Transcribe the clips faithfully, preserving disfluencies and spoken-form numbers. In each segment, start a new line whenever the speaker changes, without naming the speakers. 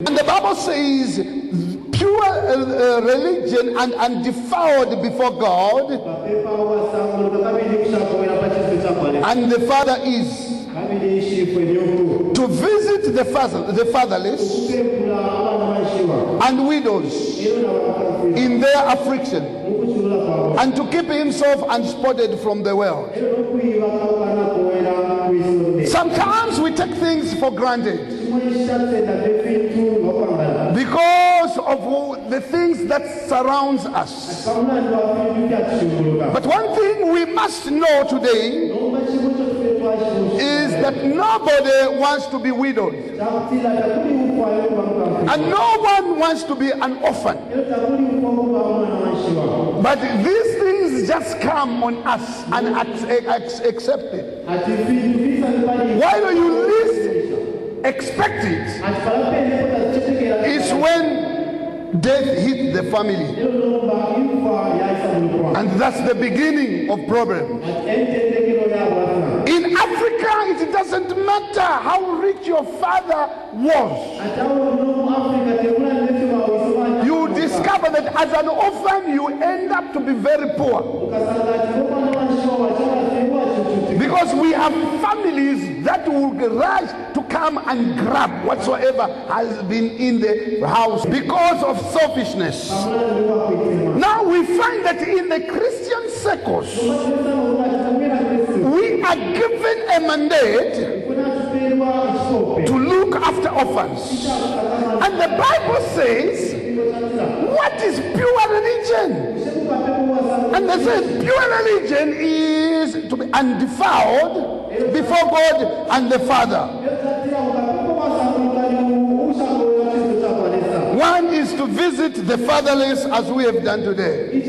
And the Bible says, pure uh, religion and undefiled before God, and the Father is to visit the, father, the fatherless and widows in their affliction, and to keep himself unspotted from the world. Sometimes we take things for granted because of the things that surrounds us. But one thing we must know today is that nobody wants to be widowed, and no one wants to be an orphan. But these things just come on us and accept it. Why do you least expect it? It's when death hit the family, and that's the beginning of problems. In Africa, it doesn't matter how rich your father was. You discover that as an orphan, you end up to be very poor. Because we have families that will rush to come and grab whatsoever has been in the house because of selfishness. Now we find that in the Christian circles, we are given a mandate to look after orphans. And the Bible says, what is pure religion? And they say pure religion is to be undefiled before God and the Father. One is to visit the fatherless, as we have done today.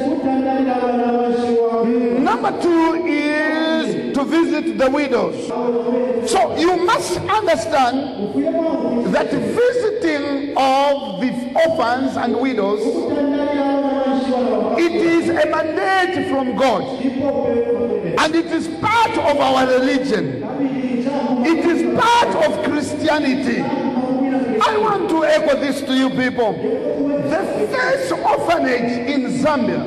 Number two is to visit the widows. So you must understand that visiting of the orphans and widows, it is a mandate from God, and it is part of our religion. It is part of Christianity. I want to echo this to you people. The first orphanage in Zambia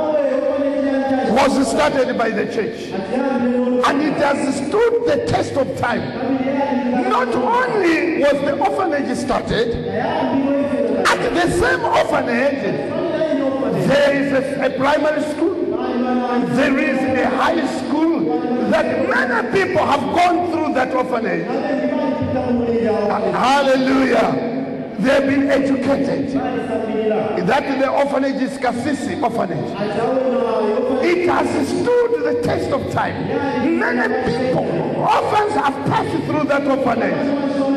was started by the church, and it has stood the test of time. Not only was the orphanage started, at the same orphanage there is a, a primary school, there is a high school, that many people have gone through that orphanage. Hallelujah. They have been educated. That the orphanage is Kasisi orphanage. It has stood the test of time. Many people, orphans, have passed through that orphanage.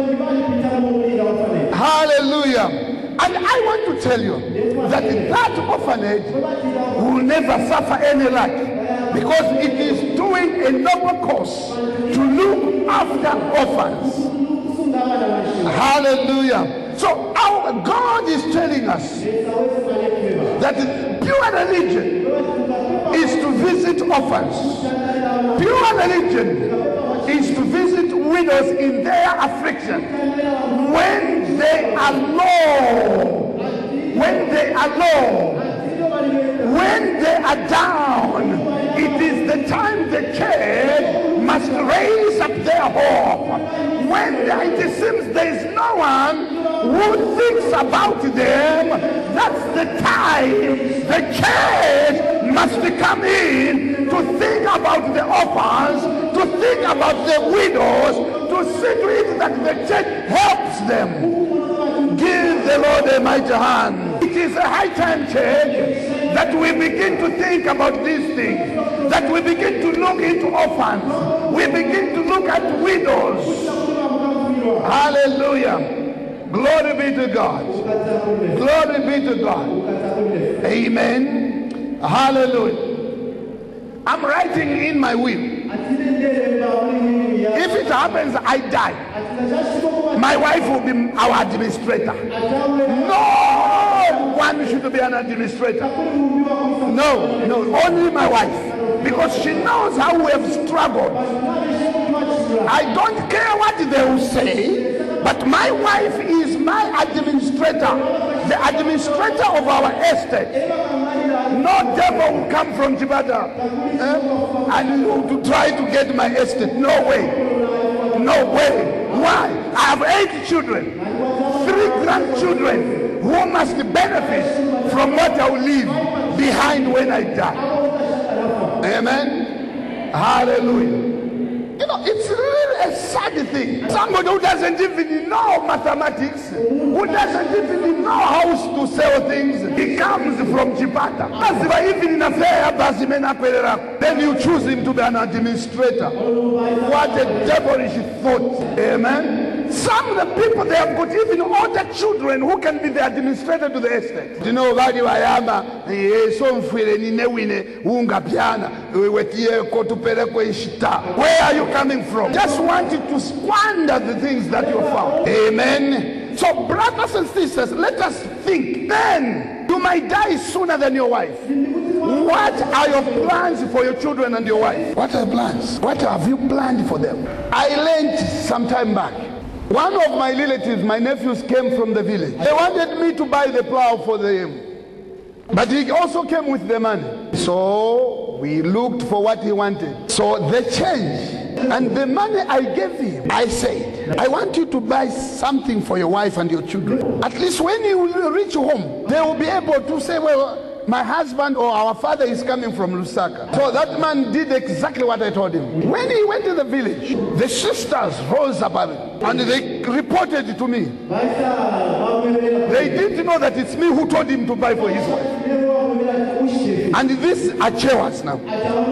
Hallelujah. And I want to tell you that that orphanage will never suffer any lack, because it is doing a noble cause to look after orphans. Hallelujah. So our God is telling us that pure religion is to visit orphans. Pure religion is to visit widows in their affliction when they are low, when they are low, when they are down. It is the time the church must raise up their hope. When it seems there is no one who thinks about them, that's the time the church must come in to think about the orphans, to think about the widows, to see to it that the church helps them. Give the Lord a mighty hand. It is a high time, church, that we begin to think about these things, that we begin to look into orphans, we begin to look at widows. Hallelujah. Glory be to God. Glory be to God. Amen. Hallelujah. I'm writing in my will. If it happens I die, my wife will be our administrator. No one should be an administrator. No, no, only my wife. Because she knows how we have struggled. I don't care what they will say, but my wife is my administrator, the administrator of our estate. No devil will come from Chibata eh? and you to try to get my estate. No way. No way. Why? I have eight children, three grandchildren who must benefit from what I will leave behind when I die. Amen. Hallelujah. You know, it's really a sad thing. Somebody who doesn't even know mathematics, who doesn't even know how to sell things, he comes from Chipata. Even in a fair, then you choose him to be an administrator. What a devilish thought. Amen. Some of the people, they have got even older children who can be the administrator to the estate. You know, Vadi Wayama, so where are you coming from? Just wanted to squander the things that you found. Amen. So brothers and sisters, let us think. Then you might die sooner than your wife. What are your plans for your children and your wife? What are your plans? What have you planned for them? I learned some time back. One of my relatives, my nephews, came from the village. They wanted me to buy the plow for them. But he also came with the money. So we looked for what he wanted. So the change and the money I gave him, I said, I want you to buy something for your wife and your children. At least when you reach home, they will be able to say, well, my husband or our father is coming from Lusaka. So that man did exactly what I told him. When he went to the village, the sisters rose up and they reported to me. They didn't know that it's me who told him to buy for his wife. And these are Chewas now.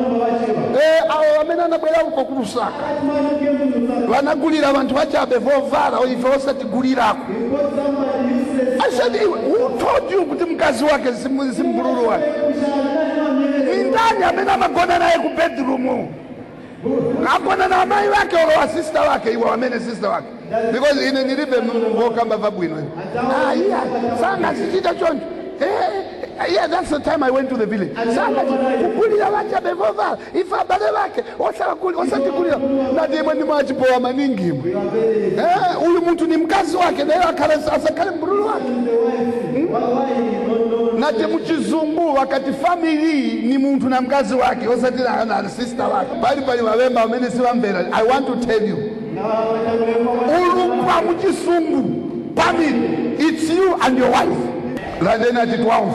I said, who told you kuti mkazi wake simbururu wake? Nindani amena magona naye ku bedroom. Akona na mai wake or sister wake, iwa amene sister wake. Because ine nilibe mwoka mbava bwino. Ah yeah, sanga sichita chonjo. Eh, yeah, that's the time I went to the village. Sanga kukulira wacha bevova, ifa bale wake, osala kuli, osati kulira. Na demo ni maji poa maningi. Eh, uyu muntu ni mkazi wake, na yeye akale sasa kale mbururu wake. Na demo chizungu wakati family ni muntu na mkazi wake, osati na na sister wake. Bali bali wabemba wamene si wambela. I want to tell you. Ulu kwa mchizungu, family, it's you and your wife. Landena twelve.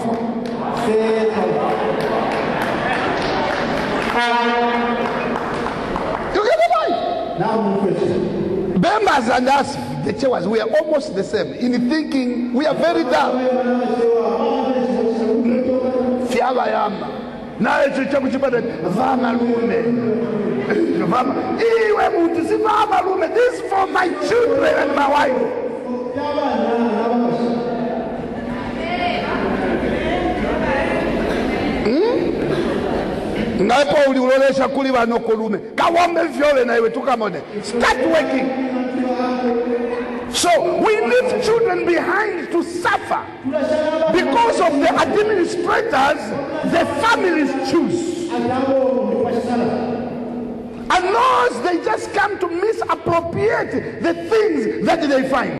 You get the point? Now, question. Bembas and us, the Chewas, we are almost the same in thinking. We are very dumb. Fiabayama. Now it's a chabuchipata. Vama lume. Vama. Iwe mutisi vama lume. This is for my children and my wife. Ngapo uliolesha kuli wanokolume kawombe vyole na iwe tukamone. Start working. So we leave children behind to suffer because of the administrators the families choose, and those they just come to misappropriate the things that they find.